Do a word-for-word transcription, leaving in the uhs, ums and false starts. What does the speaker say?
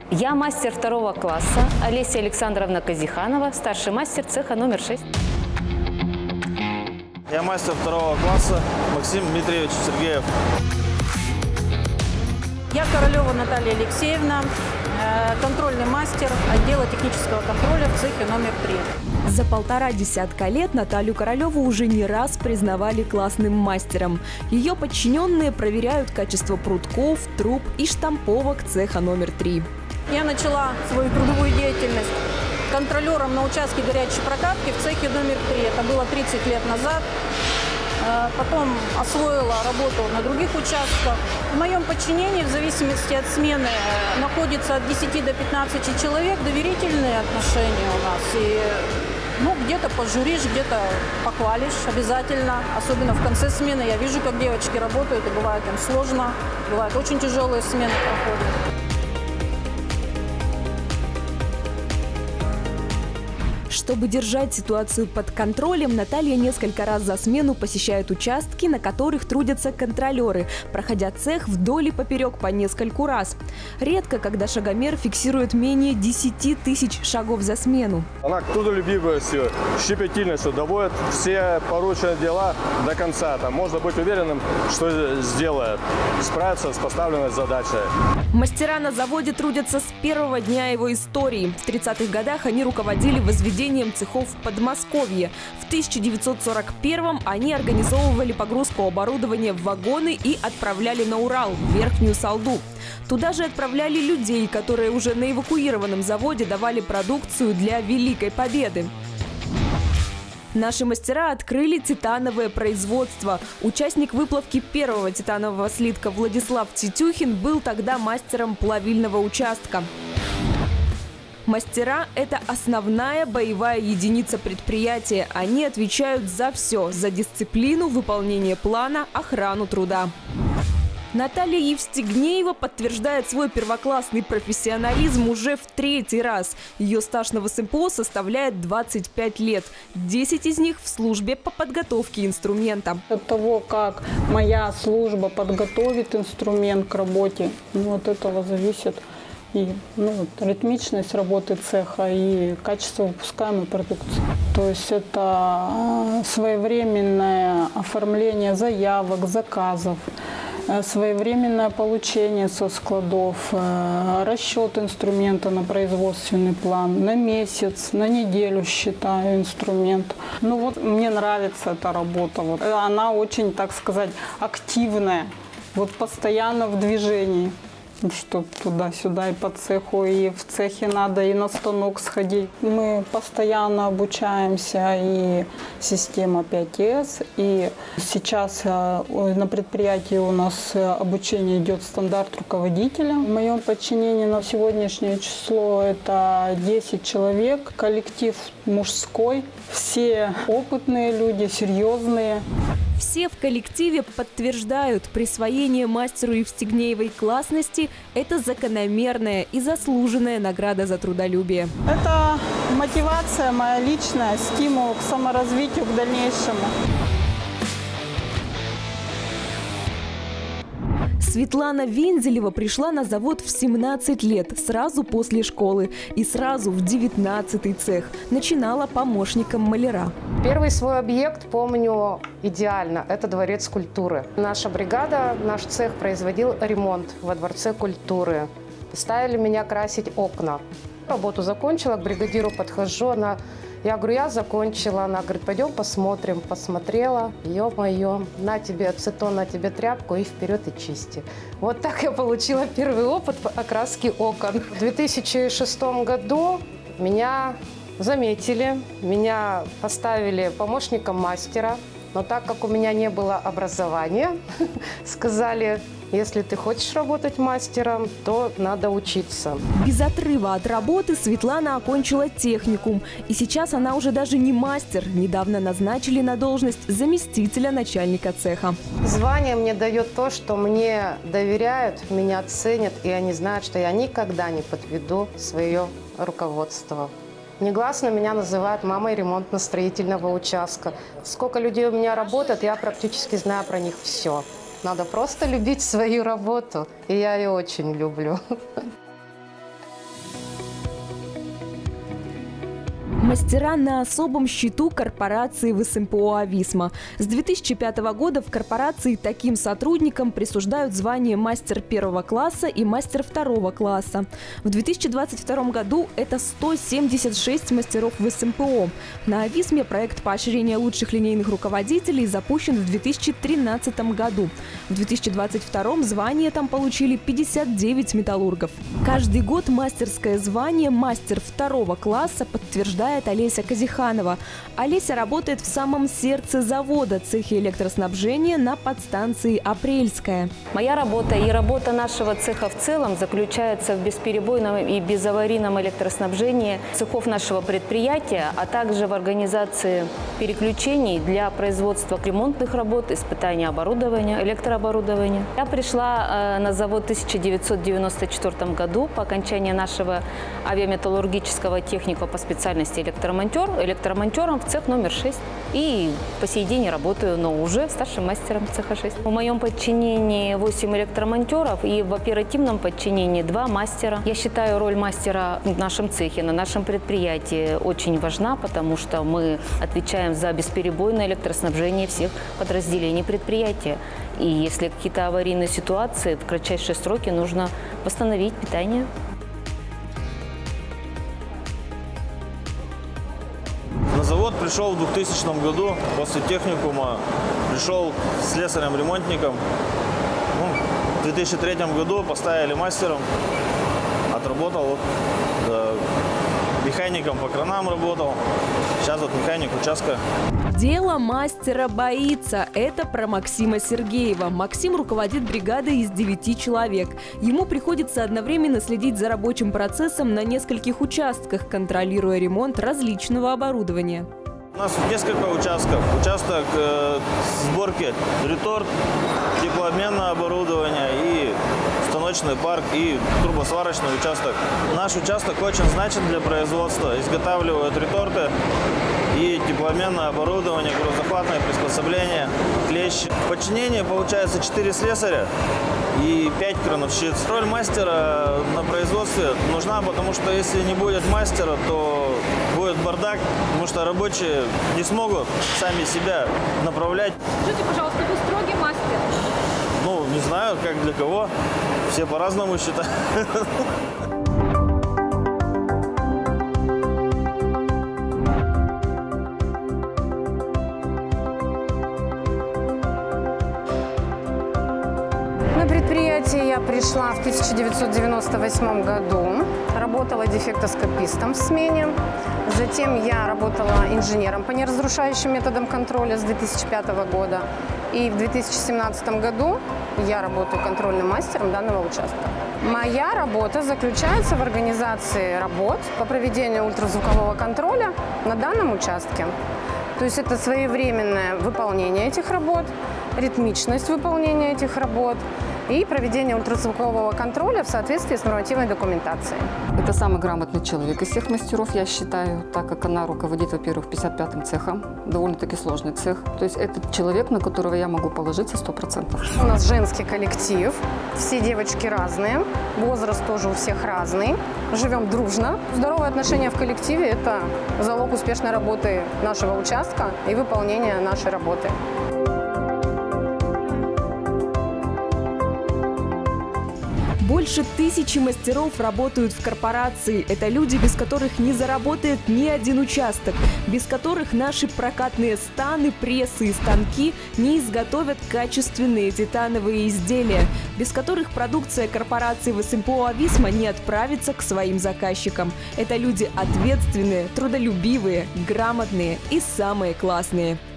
Я мастер второго класса Олеся Александровна Казиханова, старший мастер цеха номер шесть. Я мастер второго класса Максим Дмитриевич Сергеев. Я Королева Наталья Алексеевна, контрольный мастер отдела технического контроля в цехе номер три. За полтора десятка лет Наталью Королеву уже не раз признавали классным мастером. Ее подчиненные проверяют качество прутков, труб и штамповок цеха номер три. Я начала свою трудовую деятельность контролером на участке горячей прокатки в цехе номер три. Это было тридцать лет назад. Потом освоила работу на других участках. В моем подчинении, в зависимости от смены, находится от десяти до пятнадцати человек. Доверительные отношения у нас. И ну, где-то пожуришь, где-то похвалишь обязательно. Особенно в конце смены. Я вижу, как девочки работают, и бывает им сложно. Бывают очень тяжелые смены проходят. Чтобы держать ситуацию под контролем, Наталья несколько раз за смену посещает участки, на которых трудятся контролеры, проходя цех вдоль и поперек по нескольку раз. Редко, когда шагомер фиксирует менее десяти тысяч шагов за смену. Она трудолюбивостью, щепетильностью доводит все порученные дела до конца. Там можно быть уверенным, что сделает, справится с поставленной задачей. Мастера на заводе трудятся с первого дня его истории. В тридцатых годах они руководили возведением цехов в Подмосковье. В тысяча девятьсот сорок первом они организовывали погрузку оборудования в вагоны и отправляли на Урал, в Верхнюю Салду. Туда же отправляли людей, которые уже на эвакуированном заводе давали продукцию для Великой Победы. Наши мастера открыли титановое производство. Участник выплавки первого титанового слитка Владислав Титюхин был тогда мастером плавильного участка. Мастера – это основная боевая единица предприятия. Они отвечают за все – за дисциплину, выполнение плана, охрану труда. Наталья Евстигнеева подтверждает свой первоклассный профессионализм уже в третий раз. Ее стаж на ВСМПО составляет двадцать пять лет. десять из них в службе по подготовке инструмента. От того, как моя служба подготовит инструмент к работе, ну, от этого зависит и ну, ритмичность работы цеха и качество выпускаемой продукции. То есть это своевременное оформление заявок, заказов, своевременное получение со складов, расчет инструмента на производственный план, на месяц, на неделю считаю инструмент. Ну вот мне нравится эта работа. Вот. Она очень, так сказать, активная, вот постоянно в движении. Что туда-сюда и по цеху, и в цехе надо и на станок сходить. Мы постоянно обучаемся, и система пять эс, и сейчас на предприятии у нас обучение идет стандарт руководителя. В моем подчинении на сегодняшнее число это десять человек, коллектив мужской, все опытные люди, серьезные. Все в коллективе подтверждают, присвоение мастеру Евстигнеевой классности – это закономерная и заслуженная награда за трудолюбие. Это мотивация моя личная, стимул к саморазвитию, к дальнейшему. Светлана Вензелева пришла на завод в семнадцать лет, сразу после школы, и сразу в девятнадцатый цех. Начинала помощником маляра. Первый свой объект помню идеально. Это Дворец культуры. Наша бригада, наш цех производил ремонт во Дворце культуры. Ставили меня красить окна. Работу закончила, к бригадиру подхожу, она... Я говорю, я закончила. Она говорит, пойдем посмотрим. Посмотрела, ё-моё, на тебе ацетон, на тебе тряпку и вперед и чисти. Вот так я получила первый опыт по окраске окон. В две тысячи шестом году меня заметили, меня поставили помощником мастера. Но так как у меня не было образования, сказали, если ты хочешь работать мастером, то надо учиться. Без отрыва от работы Светлана окончила техникум. И сейчас она уже даже не мастер. Недавно назначили на должность заместителя начальника цеха. Звание мне дает то, что мне доверяют, меня ценят. И они знают, что я никогда не подведу свое руководство. Негласно меня называют мамой ремонтно-строительного участка. Сколько людей у меня работает, я практически знаю про них все. Надо просто любить свою работу, и я ее очень люблю. Мастера на особом счету корпорации ВСМПО «Ависма». С две тысячи пятого года в корпорации таким сотрудникам присуждают звание мастер первого класса и мастер второго класса. В две тысячи двадцать втором году это сто семьдесят шесть мастеров ВСМПО. На «Ависме» проект поощрения лучших линейных руководителей запущен в две тысячи тринадцатом году. В две тысячи двадцать втором звание там получили пятьдесят девять металлургов. Каждый год мастерское звание мастер второго класса подтверждает Олеся Казиханова. Олеся работает в самом сердце завода, цехе электроснабжения на подстанции «Апрельская». Моя работа и работа нашего цеха в целом заключается в бесперебойном и безаварийном электроснабжении цехов нашего предприятия, а также в организации переключений для производства ремонтных работ, испытания оборудования, электрооборудования. Я пришла на завод в тысяча девятьсот девяносто четвёртом году по окончании нашего авиаметаллургического техникума по специальности электромонтер, электромонтером в цех номер шесть. И по сей день работаю, но уже старшим мастером цеха шесть. В моем подчинении восемь электромонтеров и в оперативном подчинении два мастера. Я считаю, роль мастера в нашем цехе, на нашем предприятии очень важна, потому что мы отвечаем за бесперебойное электроснабжение всех подразделений предприятия. И если какие-то аварийные ситуации, в кратчайшие сроки нужно восстановить питание. На завод пришел в двухтысячном году, после техникума, пришел слесарем-ремонтником. Ну, в две тысячи третьем году поставили мастером, отработал, вот, да, механиком по кранам работал, сейчас вот механик участка. Дело мастера боится. Это про Максима Сергеева. Максим руководит бригадой из девяти человек. Ему приходится одновременно следить за рабочим процессом на нескольких участках, контролируя ремонт различного оборудования. У нас несколько участков. Участок э, сборки реторт, теплообменное оборудование и станочный парк, и трубосварочный участок. Наш участок очень значим для производства. Изготавливают реторты и теплообменное оборудование, грузохватные приспособления, клещи. В подчинении получается четыре слесаря и пять крановщиц. Роль мастера на производстве нужна, потому что если не будет мастера, то будет бардак, потому что рабочие не смогут сами себя направлять. Скажите, пожалуйста, вы строгий мастер? Ну, не знаю, как для кого. Все по-разному считают. На предприятие я пришла в тысяча девятьсот девяносто восьмом году. Работала дефектоскопистом в смене. Затем я работала инженером по неразрушающим методам контроля с две тысячи пятого года. И в две тысячи семнадцатом году я работаю контрольным мастером данного участка. Моя работа заключается в организации работ по проведению ультразвукового контроля на данном участке. То есть это своевременное выполнение этих работ, ритмичность выполнения этих работ и проведение ультразвукового контроля в соответствии с нормативной документацией. Это самый грамотный человек из всех мастеров, я считаю, так как она руководит, во-первых, пятьдесят пятым цехом, довольно-таки сложный цех. То есть это человек, на которого я могу положиться сто процентов. У нас женский коллектив, все девочки разные, возраст тоже у всех разный, живем дружно. Здоровые отношения в коллективе – это залог успешной работы нашего участка и выполнения нашей работы. Больше тысячи мастеров работают в корпорации. Это люди, без которых не заработает ни один участок, без которых наши прокатные станы, прессы и станки не изготовят качественные титановые изделия, без которых продукция корпорации ВСМПО «Ависма» не отправится к своим заказчикам. Это люди ответственные, трудолюбивые, грамотные и самые классные.